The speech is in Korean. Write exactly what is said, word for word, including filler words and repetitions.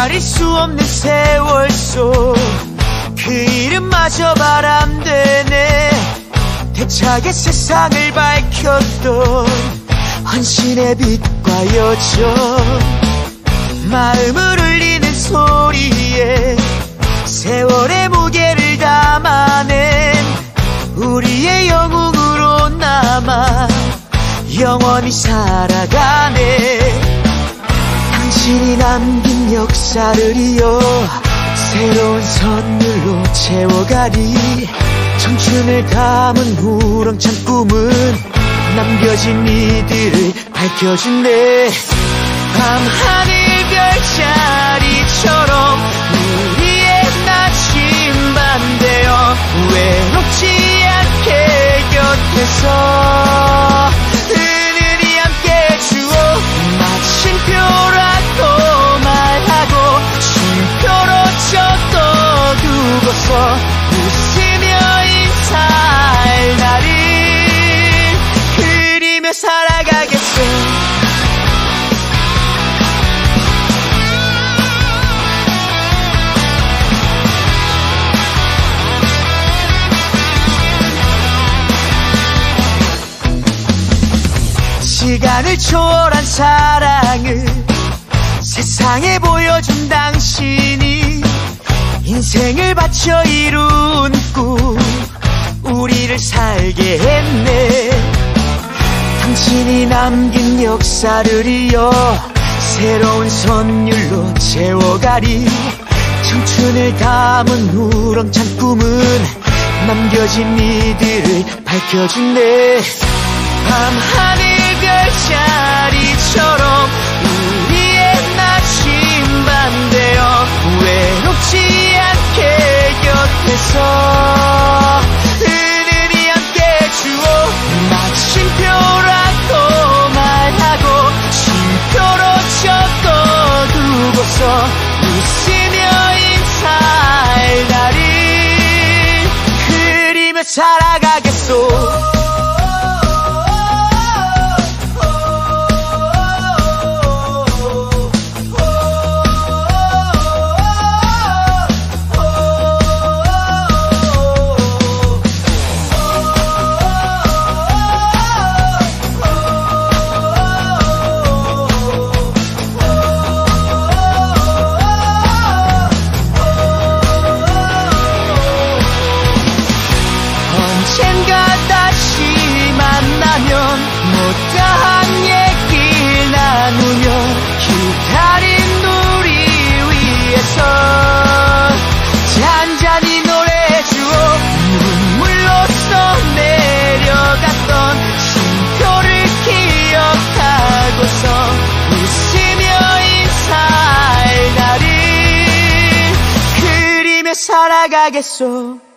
가릴 수 없는 세월 속 그 이름마저 바람되네. 대차게 세상을 밝혔던 헌신의 빛과 여정, 마음을 울리는 소리에 세월의 무게를 담아낸 우리의 영웅으로 남아 영원히 살아가네. 당신이 남긴 역사를 이어 새로운 선율로 채워가리. 청춘을 담은 우렁찬 꿈은 남겨진 이들을 밝혀준대. 밤하늘 별자리처럼 우리의 나침반되어 외롭지 않게 곁에서 은은히 함께 주어 마침표라고 말하고 쉼표로 적어두고서 웃으며 인사할 날을 그리며 살아가겠어. 시간을 초월한 사랑을 세상에 보여준 당신이 인생을 바쳐 이룬 꿈 우리를 살게 했네. 당신이 남긴 역사를 이어 새로운 선율로 채워가리. 청춘을 담은 우렁찬 꿈은 남겨진 이들을 밝혀준대. 밤하늘 별자리처럼 우리의 나침반되어 외롭지 않게 곁에서 은은히 함께 주어 마침표라고 말하고 쉼표로 적어두고서 웃으며 인사할 날을 그리며 살아가겠소. 언젠가 다시 만나면 못다한 얘기 나누며 기다린 우리 위해서 잔잔히 노래주어 눈물로써 내려갔던 쉼표를 기억하고서 웃으며 인사할 날을 그리며 살아가겠소.